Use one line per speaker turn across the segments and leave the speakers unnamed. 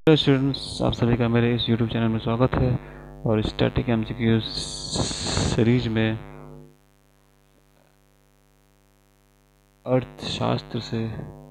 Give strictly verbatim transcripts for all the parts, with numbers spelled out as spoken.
Hello students, आप सभी का मेरे इस यूट्यूब चैनल में स्वागत है। और स्टैटिक एमसीक्यू सीरीज में अर्थशास्त्र से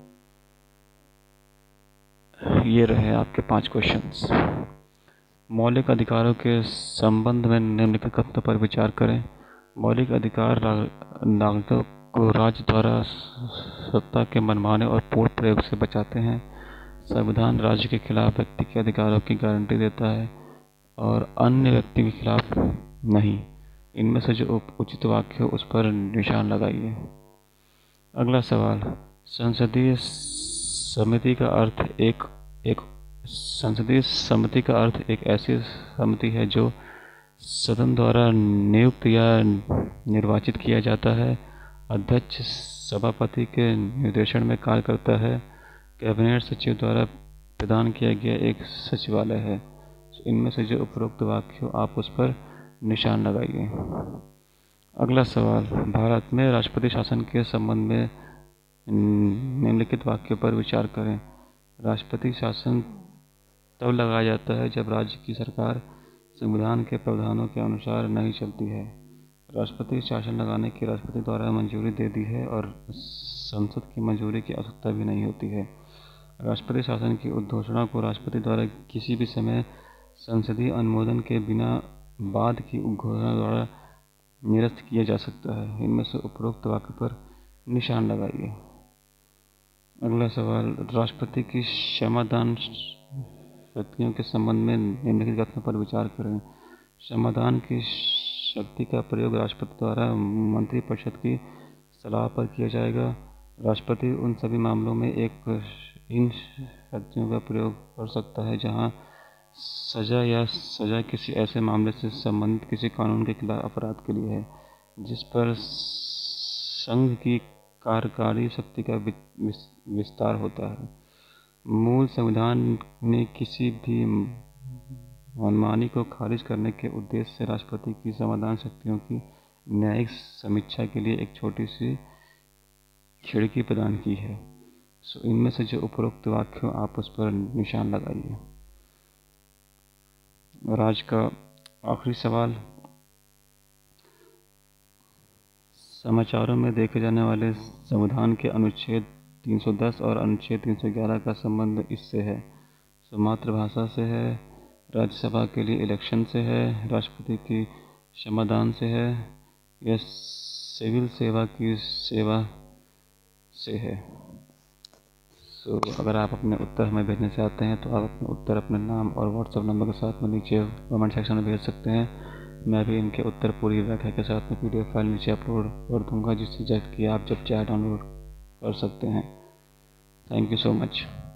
ये रहे आपके पांच क्वेश्चंस। मौलिक अधिकारों के संबंध में निम्नलिखित कथनों पर विचार करें। मौलिक अधिकार नागरिकों को राज्य द्वारा सत्ता के मनमाने और पूर्ण प्रयोग से बचाते हैं। संविधान राज्य के खिलाफ व्यक्ति के अधिकारों की गारंटी देता है और अन्य व्यक्ति के खिलाफ नहीं। इनमें से जो उचित वाक्य हो उस पर निशान लगाइए। अगला सवाल, संसदीय समिति का अर्थ एक एक संसदीय समिति का अर्थ एक ऐसी समिति है जो सदन द्वारा नियुक्त या निर्वाचित किया जाता है। अध्यक्ष सभापति के निर्देशन में कार्य करता है। कैबिनेट सचिव द्वारा प्रदान किया गया एक सचिवालय है। इनमें से जो उपरोक्त वाक्य हो आप उस पर निशान लगाइए। अगला सवाल, भारत में राष्ट्रपति शासन के संबंध में निम्नलिखित वाक्यों पर विचार करें। राष्ट्रपति शासन तब लगाया जाता है जब राज्य की सरकार संविधान के प्रावधानों के अनुसार नहीं चलती है। राष्ट्रपति शासन लगाने की राष्ट्रपति द्वारा मंजूरी दे दी है और संसद की मंजूरी की आवश्यकता भी नहीं होती है। राष्ट्रपति शासन की उद्घोषणा को राष्ट्रपति द्वारा किसी भी समय संसदीय अनुमोदन के बिना बाद की उद्घोषणा द्वारा निरस्त किया जा सकता है। इनमें से उपरोक्त वाक्य पर निशान लगाइए। अगला सवाल, राष्ट्रपति की क्षमादान शक्तियों के संबंध में निम्नलिखित कथनों पर विचार करें। क्षमादान की शक्ति का प्रयोग राष्ट्रपति द्वारा मंत्रिपरिषद की सलाह पर किया जाएगा। राष्ट्रपति उन सभी मामलों में एक इन शक्तियों का प्रयोग कर सकता है जहां सजा या सजा किसी ऐसे मामले से संबंधित किसी कानून के खिलाफ अपराध के लिए है जिस पर संघ की कार्यकारी शक्ति का विस्तार होता है। मूल संविधान ने किसी भी मनमानी को खारिज करने के उद्देश्य से राष्ट्रपति की संविधान शक्तियों की न्यायिक समीक्षा के लिए एक छोटी सी खिड़की प्रदान की है। सो इनमें से जो उपरोक्त वाक्य हो आप उस पर निशान लगाइए। और आज का आखिरी सवाल, समाचारों में देखे जाने वाले संविधान के अनुच्छेद तीन सौ दस और अनुच्छेद तीन सौ ग्यारह का संबंध इससे है। सो मातृभाषा से है, राज्यसभा के लिए इलेक्शन से है, राष्ट्रपति की क्षमादान से है या सिविल सेवा की सेवा से है। सो अगर आप अपने उत्तर हमें भेजना चाहते हैं तो आप अपने उत्तर अपने नाम और व्हाट्सएप नंबर के साथ में नीचे कमेंट सेक्शन में भेज सकते हैं। मैं भी इनके उत्तर पूरी व्याख्या के साथ में पीडीएफ फाइल नीचे अपलोड कर दूंगा जिससे कि आप जब चाहे डाउनलोड कर सकते हैं। Thank you so much.